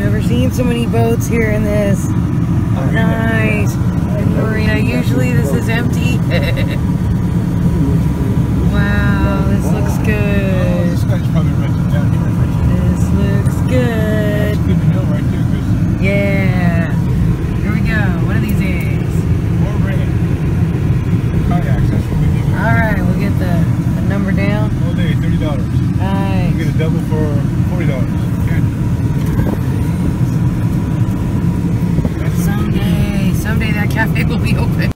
Never seen so many boats here in this. Nice. Marina. Usually this is empty. Wow, this looks good. This guy's probably renting down here. This looks good. That's good to know right there, Chris. Yeah. Here we go. What are these eggs? More rain. Kayaks, that's what we do. Alright, we'll get the number down. All day, $30. Nice. You get a double for $40. Good. Someday that cafe will be open.